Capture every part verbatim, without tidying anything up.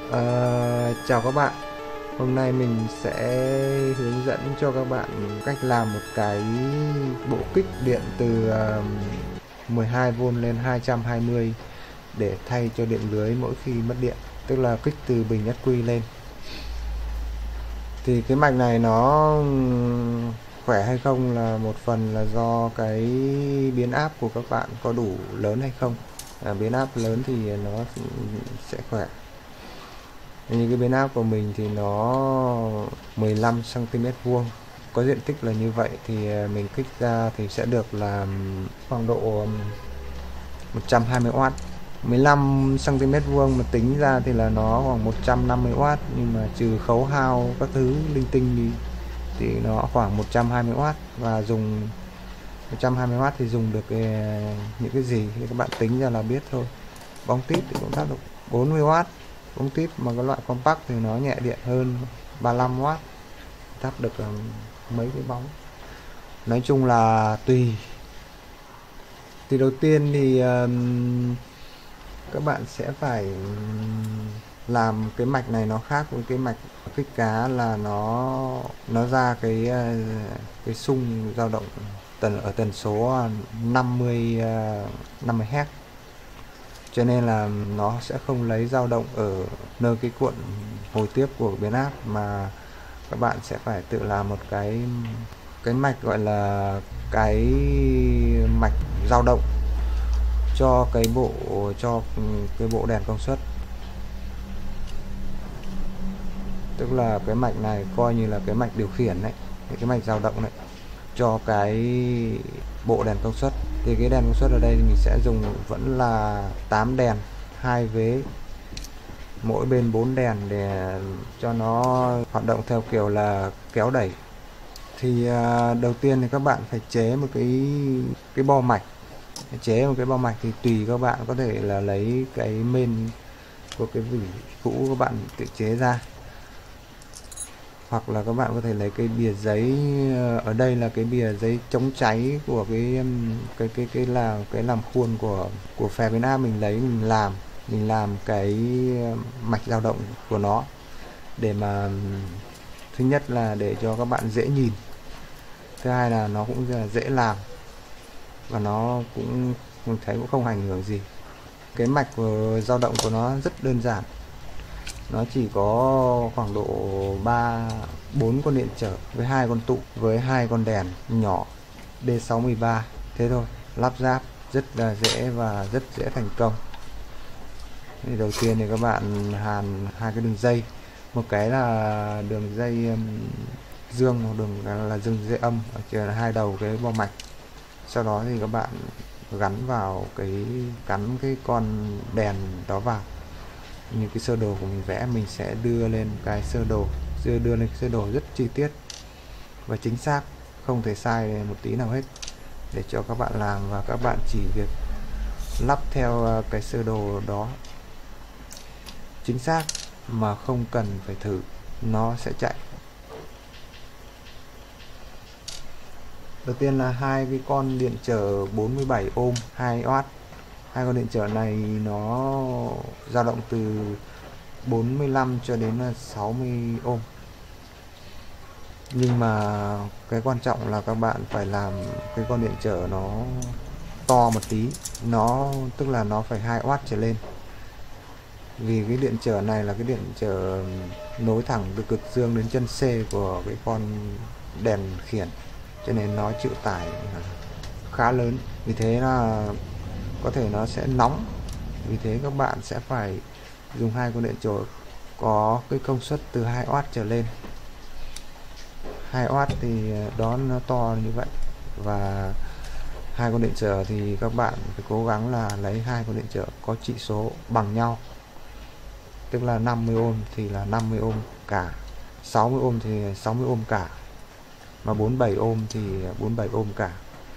Ờ, Chào các bạn. Hôm nay mình sẽ hướng dẫn cho các bạn cách làm một cái bộ kích điện từ ờ, mười hai vôn lên hai trăm hai mươi để thay cho điện lưới mỗi khi mất điện, tức là kích từ bình ắc quy lên. Thì cái mạch này nó khỏe hay không là một phần là do cái biến áp của các bạn có đủ lớn hay không. À, biến áp lớn thì nó sẽ khỏe. Như cái biến áp của mình thì nó mười lăm xăng ti mét vuông, có diện tích là như vậy, thì mình kích ra thì sẽ được là khoảng độ một trăm hai mươi oát. mười lăm xăng ti mét vuông mà tính ra thì là nó khoảng một trăm năm mươi oát, nhưng mà trừ khấu hao các thứ linh tinh đi thì nó khoảng một trăm hai mươi oát. Và dùng một trăm hai mươi oát thì dùng được cái, những cái gì thì các bạn tính ra là biết thôi. Bóng tít thì cũng thắp được bốn mươi oát, bóng tít mà cái loại compact thì nó nhẹ điện hơn, ba mươi lăm oát, thắp được mấy cái bóng. Nói chung là tùy. Thì đầu tiên thì um, các bạn sẽ phải làm cái mạch này nó khác với cái mạch kích cá, là nó nó ra cái cái xung dao động tần ở tần số năm mươi năm mươi héc, cho nên là nó sẽ không lấy dao động ở nơi cái cuộn hồi tiếp của biến áp, mà các bạn sẽ phải tự làm một cái cái mạch gọi là cái mạch dao động cho cái bộ cho cái bộ đèn công suất. Tức là cái mạch này coi như là cái mạch điều khiển đấy, cái mạch dao động đấy cho cái bộ đèn công suất. Thì cái đèn công suất ở đây thì mình sẽ dùng vẫn là tám đèn, hai vế, mỗi bên bốn đèn để cho nó hoạt động theo kiểu là kéo đẩy. Thì à, đầu tiên thì các bạn phải chế một cái cái bo mạch. Chế một cái bo mạch thì tùy các bạn, có thể là lấy cái main của cái vỉ cũ các bạn tự chế ra, hoặc là các bạn có thể lấy cái bìa giấy. Ở đây là cái bìa giấy chống cháy của cái cái cái cái là cái làm khuôn của của phè biến áp, mình lấy mình làm mình làm cái mạch dao động của nó, để mà thứ nhất là để cho các bạn dễ nhìn, thứ hai là nó cũng là dễ làm, và nó cũng mình thấy cũng không ảnh hưởng gì. Cái mạch của dao động của nó rất đơn giản, nó chỉ có khoảng độ ba bốn con điện trở với hai con tụ với hai con đèn nhỏ D sáu mươi ba, thế thôi. Lắp ráp rất là dễ và rất dễ thành công. Thì đầu tiên thì các bạn hàn hai cái đường dây, một cái là đường dây dương, một đường là đường dây âm ở trên là hai đầu cái bo mạch. Sau đó thì các bạn gắn vào cái cắn cái con đèn đó vào. Như cái sơ đồ của mình vẽ, mình sẽ đưa lên cái sơ đồ đưa đưa lên cái sơ đồ rất chi tiết và chính xác, không thể sai một tí nào hết, để cho các bạn làm, và các bạn chỉ việc lắp theo cái sơ đồ đó chính xác mà không cần phải thử, nó sẽ chạy. Đầu tiên là hai cái con điện trở bốn mươi bảy ôm hai oát. Hai con điện trở này nó dao động từ bốn mươi lăm cho đến sáu mươi ôm. Nhưng mà cái quan trọng là các bạn phải làm cái con điện trở nó to một tí, nó tức là nó phải hai oát trở lên, vì cái điện trở này là cái điện trở nối thẳng từ cực dương đến chân C của cái con đèn khiển, cho nên nó chịu tải khá lớn, vì thế là có thể nó sẽ nóng. Vì thế các bạn sẽ phải dùng hai con điện trở có cái công suất từ hai oát trở lên. Hai oát thì đó, nó to như vậy. Và hai con điện trở thì các bạn phải cố gắng là lấy hai con điện trở có trị số bằng nhau, tức là năm mươi ôm thì là năm mươi ôm cả, sáu mươi ôm thì sáu mươi ôm cả, mà bốn mươi bảy ôm thì bốn mươi bảy ôm cả.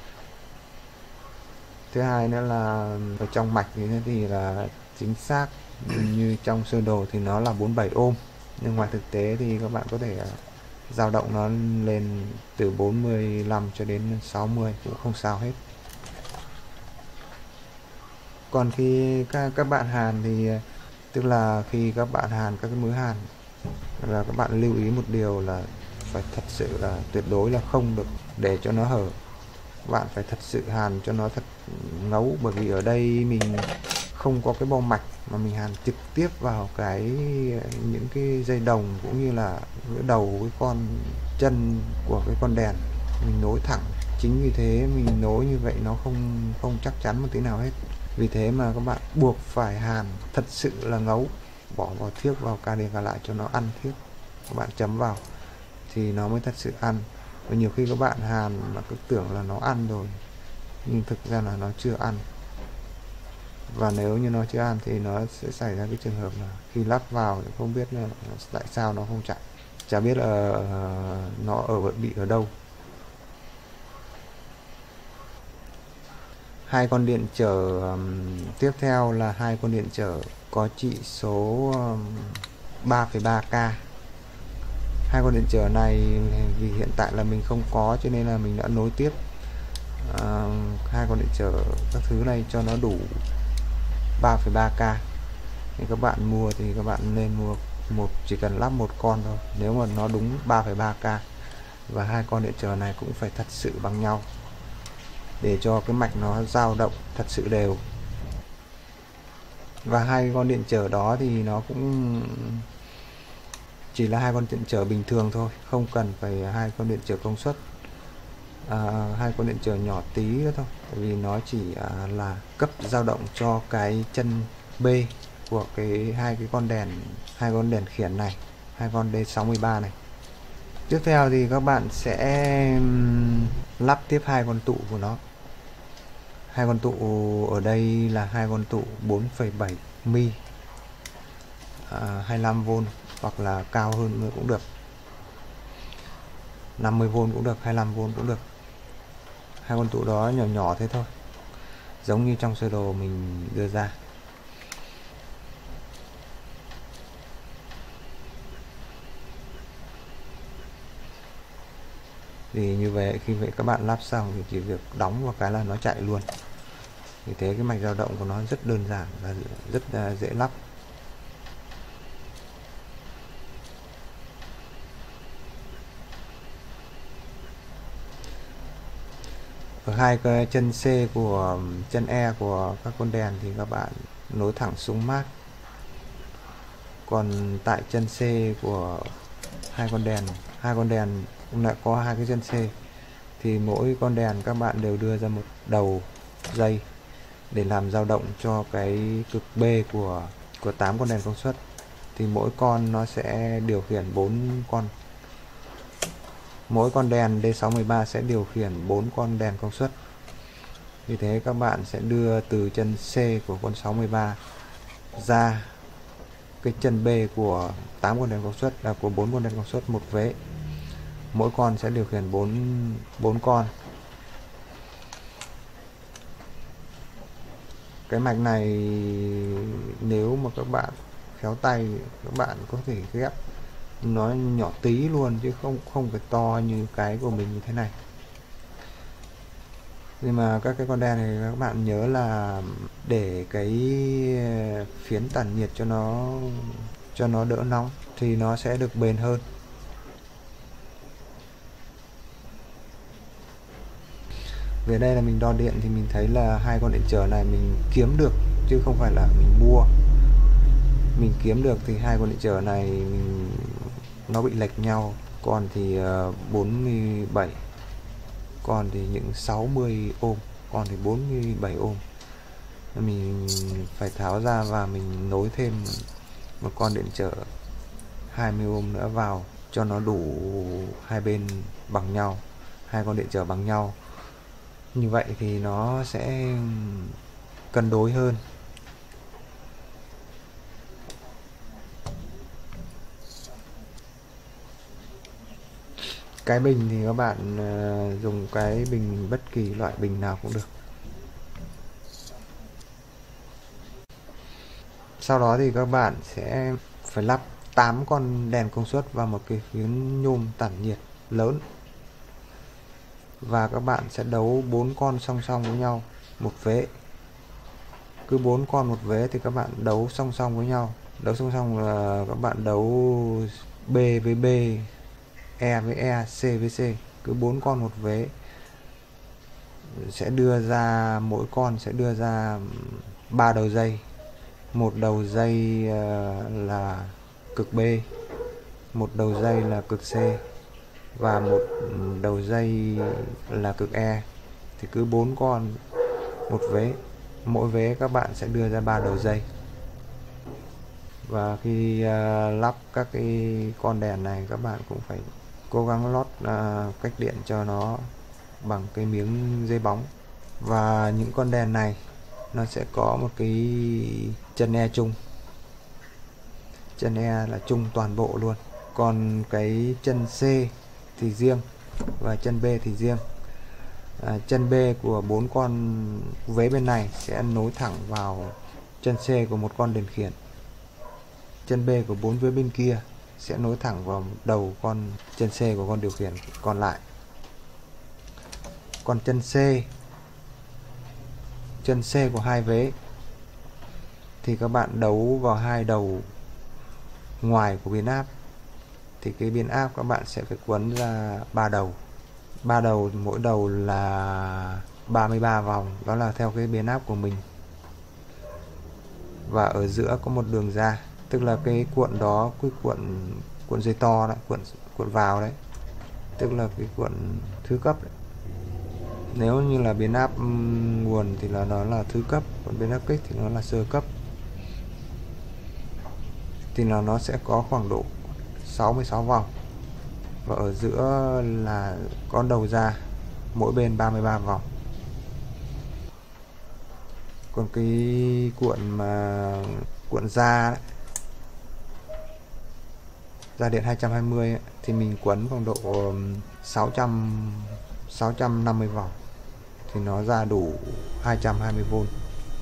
Thứ hai nữa là ở trong mạch thì, thì là chính xác như trong sơ đồ thì nó là bốn mươi bảy ôm, nhưng ngoài thực tế thì các bạn có thể dao động nó lên từ bốn mươi lăm cho đến sáu mươi cũng không sao hết. Còn khi các, các bạn hàn thì Tức là khi các bạn hàn các cái mối hàn là các bạn lưu ý một điều là phải thật sự là tuyệt đối là không được để cho nó hở. Các bạn phải thật sự hàn cho nó thật ngấu, bởi vì ở đây mình không có cái bo mạch mà mình hàn trực tiếp vào cái những cái dây đồng cũng như là cái đầu cái con chân của cái con đèn, mình nối thẳng. Chính vì thế mình nối như vậy nó không không chắc chắn một tí nào hết. Vì thế mà các bạn buộc phải hàn thật sự là ngấu, bỏ vào thiếc vào ca đi ca lại cho nó ăn thiếc, các bạn chấm vào thì nó mới thật sự ăn. Và nhiều khi các bạn hàn mà cứ tưởng là nó ăn rồi nhưng thực ra là nó chưa ăn. Và nếu như nó chưa ăn thì nó sẽ xảy ra cái trường hợp là khi lắp vào thì không biết là tại sao nó không chạy, chả biết là nó ở bị ở đâu. Hai con điện trở um, tiếp theo là hai con điện trở có trị số um, ba phẩy ba K. Hai con điện trở này vì hiện tại là mình không có cho nên là mình đã nối tiếp uh, hai con điện trở các thứ này cho nó đủ ba phẩy ba K. Thì các bạn mua thì các bạn nên mua một, chỉ cần lắp một con thôi nếu mà nó đúng ba phẩy ba K. Và hai con điện trở này cũng phải thật sự bằng nhau để cho cái mạch nó dao động thật sự đều. Và hai con điện trở đó thì nó cũng chỉ là hai con điện trở bình thường thôi, không cần phải hai con điện trở công suất, à, hai con điện trở nhỏ tí nữa thôi, tại vì nó chỉ à, là cấp dao động cho cái chân B của cái hai cái con đèn, hai con đèn khiển này, hai con D sáu mươi ba này. Tiếp theo thì các bạn sẽ lắp tiếp hai con tụ của nó. Hai con tụ ở đây là hai con tụ bốn phẩy bảy mi, à, hai mươi lăm vôn hoặc là cao hơn nữa cũng được, năm mươi vôn cũng được, hai mươi lăm vôn cũng được. Hai con tụ đó nhỏ nhỏ thế thôi, giống như trong sơ đồ mình đưa ra. Thì như vậy khi vậy các bạn lắp xong thì chỉ việc đóng vào cái là nó chạy luôn. Vì thế cái mạch dao động của nó rất đơn giản và rất dễ lắp. Ở hai cái chân C của chân E của các con đèn thì các bạn nối thẳng xuống mát. Còn tại chân C của hai con đèn, hai con đèn cũng lại có hai cái chân C thì mỗi con đèn các bạn đều đưa ra một đầu dây để làm dao động cho cái cực B của của tám con đèn công suất. Thì mỗi con nó sẽ điều khiển bốn con. Mỗi con đèn D sáu mươi ba sẽ điều khiển bốn con đèn công suất. Vì thế các bạn sẽ đưa từ chân C của con sáu mươi ba ra cái chân B của tám con đèn công suất, là của bốn con đèn công suất một vế. Mỗi con sẽ điều khiển bốn bốn con. Cái mạch này nếu mà các bạn khéo tay các bạn có thể ghép nó nhỏ tí luôn chứ không không phải to như cái của mình như thế này. Nhưng mà các cái con đèn này các bạn nhớ là để cái phiến tản nhiệt cho nó cho nó đỡ nóng thì nó sẽ được bền hơn. Về đây là mình đo điện thì mình thấy là hai con điện trở này mình kiếm được chứ không phải là mình mua. Mình kiếm được thì hai con điện trở này mình, nó bị lệch nhau, con thì bốn mươi bảy, con thì những sáu mươi ôm, con thì bốn mươi bảy ôm. Mình phải tháo ra và mình nối thêm một con điện trở hai mươi ôm nữa vào cho nó đủ hai bên bằng nhau, hai con điện trở bằng nhau. Như vậy thì nó sẽ cân đối hơn. Cái bình thì các bạn dùng cái bình bất kỳ loại bình nào cũng được. Sau đó thì các bạn sẽ phải lắp tám con đèn công suất vào một cái phiến nhôm tản nhiệt lớn. Và các bạn sẽ đấu bốn con song song với nhau một vế. Cứ bốn con một vế thì các bạn đấu song song với nhau Đấu xong xong là các bạn đấu B với B, E với E, C với C, cứ bốn con một vế, sẽ đưa ra mỗi con sẽ đưa ra ba đầu dây. Một đầu dây là cực B, một đầu dây là cực C và một đầu dây là cực E. Thì cứ bốn con một vế, mỗi vế các bạn sẽ đưa ra ba đầu dây. Và khi uh, lắp các cái con đèn này, các bạn cũng phải cố gắng lót uh, cách điện cho nó bằng cái miếng dây bóng. Và những con đèn này nó sẽ có một cái chân E chung, chân E là chung toàn bộ luôn, còn cái chân C thì riêng và chân B thì riêng. À, chân B của bốn con vế bên này sẽ nối thẳng vào chân C của một con đèn khiển. Chân B của bốn vế bên kia sẽ nối thẳng vào đầu con chân C của con điều khiển còn lại. Còn chân C, chân C của hai vế thì các bạn đấu vào hai đầu ngoài của biến áp. Thì cái biến áp các bạn sẽ phải quấn ra ba đầu. Ba đầu, mỗi đầu là ba mươi ba vòng, đó là theo cái biến áp của mình. Và ở giữa có một đường ra, tức là cái cuộn đó, cái cuộn cuộn dây to đấy, cuộn cuộn vào đấy, tức là cái cuộn thứ cấp đấy. Nếu như là biến áp nguồn thì là nó là thứ cấp, còn biến áp kích thì nó là sơ cấp. Thì là nó sẽ có khoảng độ sáu mươi sáu vòng, và ở giữa là có đầu ra, mỗi bên ba mươi ba vòng. Còn cái cuộn mà cuộn ra đấy, ra điện hai trăm hai mươi ấy, thì mình quấn khoảng độ sáu trăm sáu trăm năm mươi vòng thì nó ra đủ hai trăm hai mươi vôn.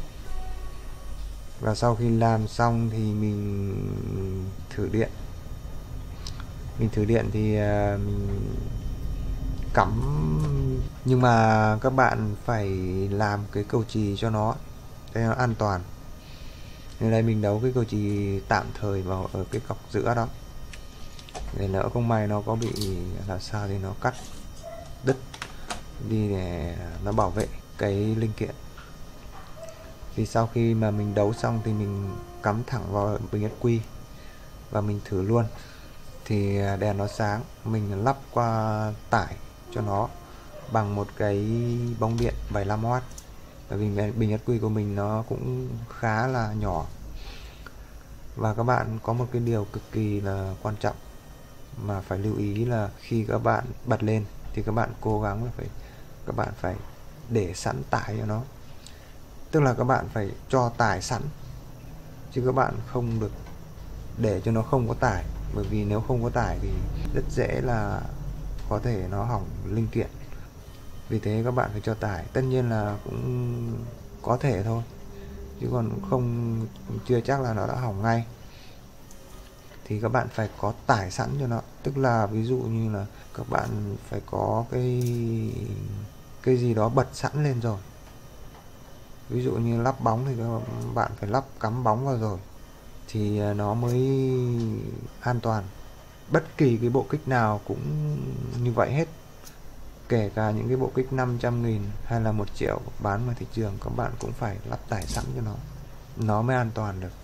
Và sau khi làm xong thì mình thử điện. Mình thử điện thì mình cắm, nhưng mà các bạn phải làm cái cầu chì cho nó để nó an toàn. Nên đây mình đấu cái cầu chì tạm thời vào ở cái cọc giữa đó, để lỡ không may nó có bị là sao thì nó cắt đứt đi, để nó bảo vệ cái linh kiện. Thì sau khi mà mình đấu xong thì mình cắm thẳng vào bình ắc quy và mình thử luôn. Thì đèn nó sáng. Mình lắp qua tải cho nó bằng một cái bóng điện bảy mươi lăm oát. Bởi vì bình ắc quy của mình nó cũng khá là nhỏ. Và các bạn có một cái điều cực kỳ là quan trọng mà phải lưu ý là khi các bạn bật lên thì các bạn cố gắng là phải các bạn phải để sẵn tải cho nó. Tức là các bạn phải cho tải sẵn, chứ các bạn không được để cho nó không có tải. Bởi vì nếu không có tải thì rất dễ là có thể nó hỏng linh kiện. Vì thế các bạn phải cho tải. Tất nhiên là cũng có thể thôi, chứ còn không chưa chắc là nó đã hỏng ngay. Thì các bạn phải có tải sẵn cho nó. Tức là ví dụ như là các bạn phải có cái cái gì đó bật sẵn lên rồi. Ví dụ như lắp bóng thì các bạn phải lắp cắm bóng vào rồi thì nó mới an toàn. Bất kỳ cái bộ kích nào cũng như vậy hết. Kể cả những cái bộ kích năm trăm nghìn hay là một triệu bán ngoài thị trường, các bạn cũng phải lắp tải sẵn cho nó, nó mới an toàn được.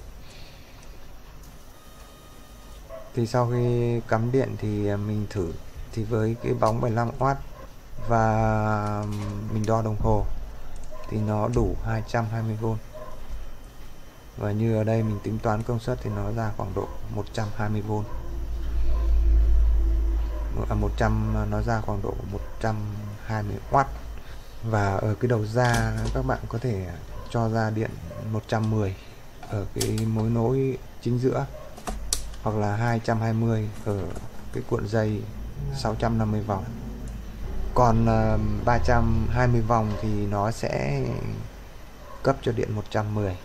Thì sau khi cắm điện thì mình thử. Thì với cái bóng bảy mươi lăm oát và mình đo đồng hồ thì nó đủ hai trăm hai mươi vôn. Và như ở đây mình tính toán công suất thì nó ra khoảng độ một trăm hai mươi vôn. À, một trăm nó ra khoảng độ một trăm hai mươi oát. Và ở cái đầu ra các bạn có thể cho ra điện một trăm mười ở cái mối nối chính giữa, hoặc là hai trăm hai mươi ở cái cuộn dây sáu trăm năm mươi vòng. Còn uh, ba trăm hai mươi vòng thì nó sẽ cấp cho điện một trăm mười.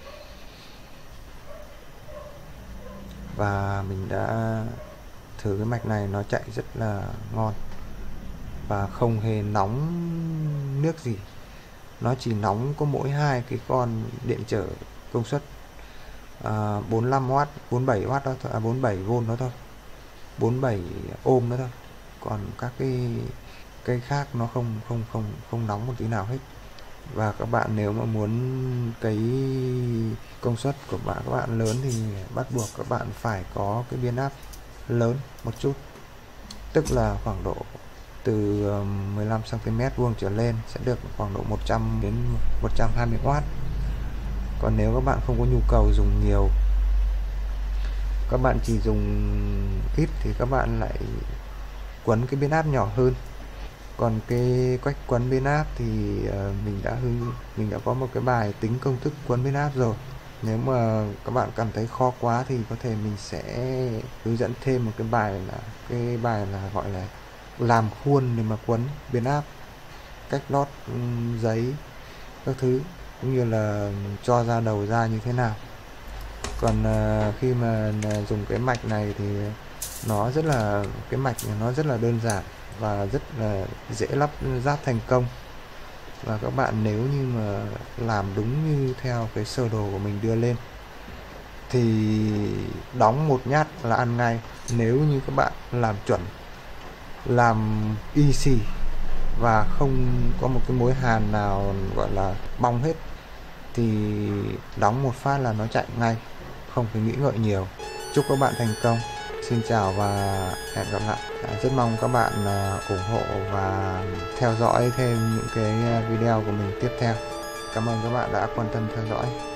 Và mình đã thử cái mạch này, nó chạy rất là ngon và không hề nóng nước gì. Nó chỉ nóng có mỗi hai cái con điện trở công suất à, bốn mươi lăm oát, bốn mươi bảy oát đó thôi, à, bốn mươi bảy vôn đó thôi, bốn mươi bảy ôm đó thôi. Còn các cái cây khác nó không không không không nóng một tí nào hết. Và các bạn nếu mà muốn cái công suất của bạn các bạn lớn thì bắt buộc các bạn phải có cái biến áp lớn một chút, tức là khoảng độ từ mười lăm xăng ti mét vuông trở lên sẽ được khoảng độ một trăm đến một trăm hai mươi oát. Còn nếu các bạn không có nhu cầu dùng nhiều, các bạn chỉ dùng ít thì các bạn lại quấn cái biến áp nhỏ hơn. Còn cái cách quấn biến áp thì mình đã hướng mình đã có một cái bài tính công thức quấn biến áp rồi. Nếu mà các bạn cảm thấy khó quá thì có thể mình sẽ hướng dẫn thêm một cái bài là cái bài là gọi là làm khuôn để mà quấn biến áp, cách lót giấy các thứ, cũng như là cho ra đầu ra như thế nào. Còn khi mà dùng cái mạch này thì nó rất là cái mạch nó rất là đơn giản và rất là dễ lắp ráp thành công. Và các bạn nếu như mà làm đúng như theo cái sơ đồ của mình đưa lên thì đóng một nhát là ăn ngay. Nếu như các bạn làm chuẩn, làm y xì và không có một cái mối hàn nào gọi là bong hết thì đóng một phát là nó chạy ngay, không phải nghĩ ngợi nhiều. Chúc các bạn thành công. Xin chào và hẹn gặp lại. Rất mong các bạn ủng hộ và theo dõi thêm những cái video của mình tiếp theo. Cảm ơn các bạn đã quan tâm theo dõi.